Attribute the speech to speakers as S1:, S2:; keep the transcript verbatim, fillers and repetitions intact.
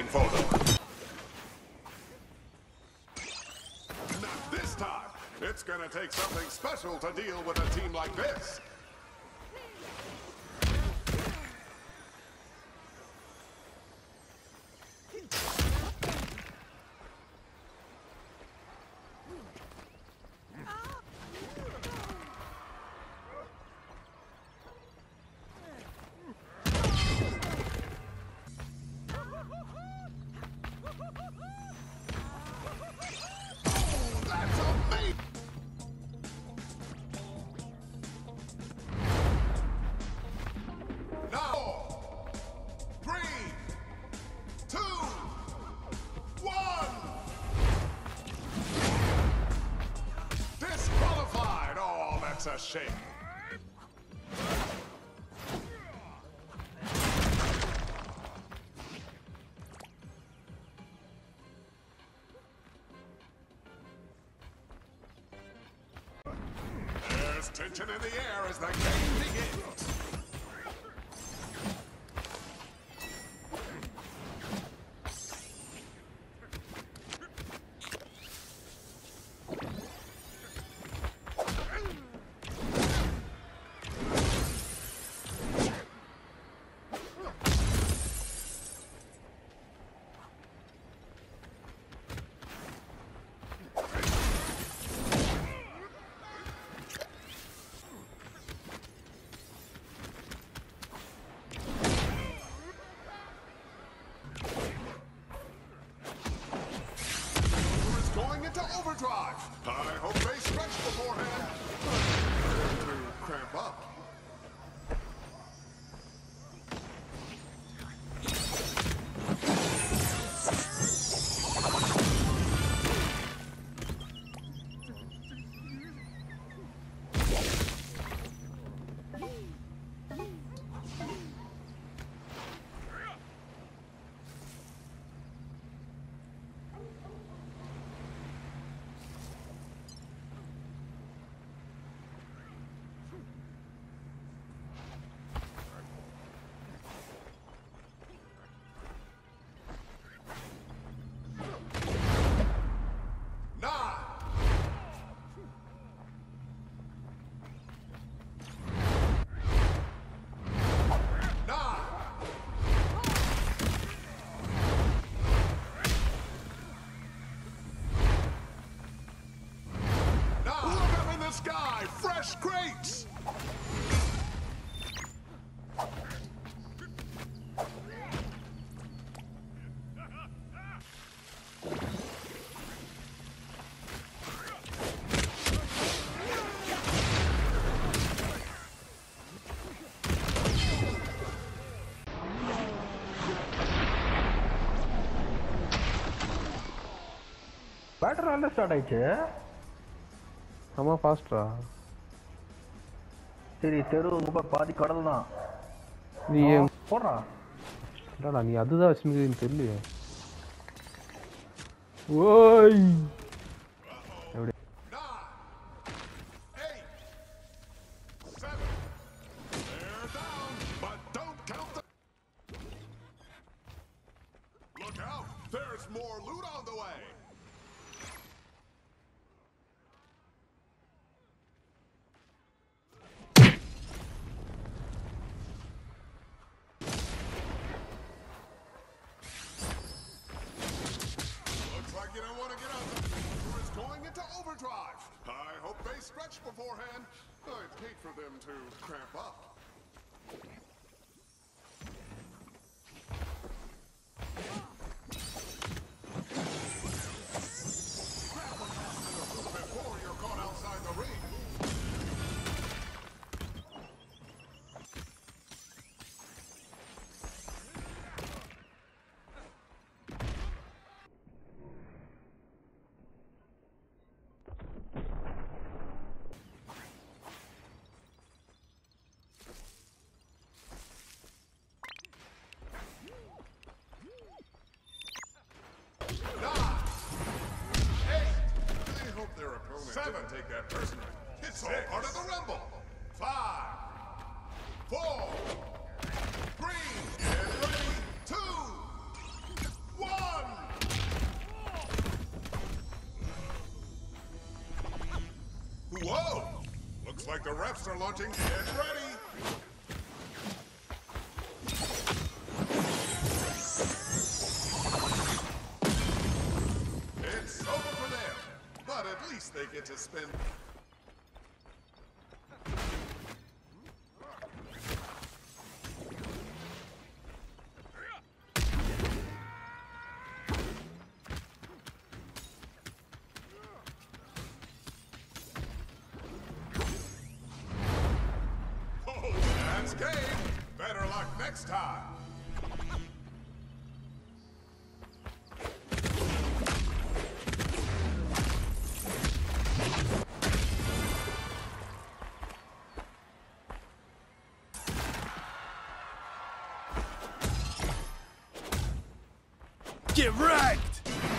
S1: waiting for them. Not this time. It's gonna take something special to deal with a team like this. A shame. There's tension in the air as the game begins. Overdrive. I hope they stretch beforehand. To cramp up. Sky, fresh crates!
S2: Battle all start ஆயிச்சு.
S3: ஆமா ஃபாஸ்ட்ரா.
S2: சரி தெரு ரொம்ப பாதி கடல் தான்.
S3: நீ
S2: போறா.
S3: டடா நீ அதுதான் வச்சிருக்கேன்னு தெரியலையே. ஓய். எப்படி?
S1: Look out! There's more loot on the way. You don't want to get out the or it's going into overdrive. I hope they stretch beforehand. I'd hate for them to cramp up. Before you're caught outside the ring. Seven. Take that personally. It's all part of the rumble. Five, four, three, get ready, two, The refs are launching. Get ready. It's over for them, but at least they get to spend. Oh, that's game. Better luck next time.
S4: Get wrecked!